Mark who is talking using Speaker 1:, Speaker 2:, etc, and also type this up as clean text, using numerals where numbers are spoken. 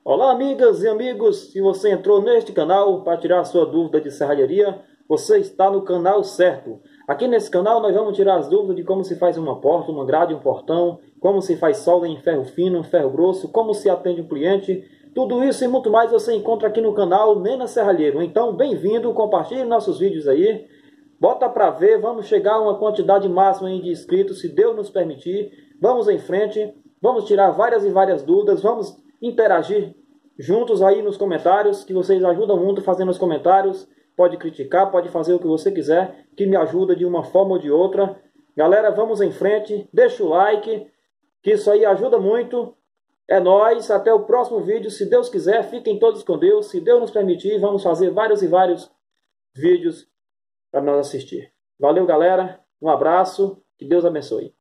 Speaker 1: Olá, amigas e amigos, se você entrou neste canal para tirar sua dúvida de serralheria, você está no canal certo. Aqui nesse canal nós vamos tirar as dúvidas de como se faz uma porta, uma grade, um portão, como se faz solda em ferro fino, ferro grosso, como se atende o cliente. Tudo isso e muito mais você encontra aqui no canal Nena Serralheiro. Então, bem-vindo, compartilhe nossos vídeos aí. Bota para ver, vamos chegar a uma quantidade máxima de inscritos, se Deus nos permitir. Vamos em frente, vamos tirar várias e várias dúvidas, vamos interagir juntos aí nos comentários, que vocês ajudam muito fazendo os comentários. Pode criticar, pode fazer o que você quiser, que me ajuda de uma forma ou de outra. Galera, vamos em frente, deixa o like, que isso aí ajuda muito. É nóis, até o próximo vídeo, se Deus quiser, fiquem todos com Deus. Se Deus nos permitir, vamos fazer vários e vários vídeos para nós assistir. Valeu, galera, um abraço, que Deus abençoe.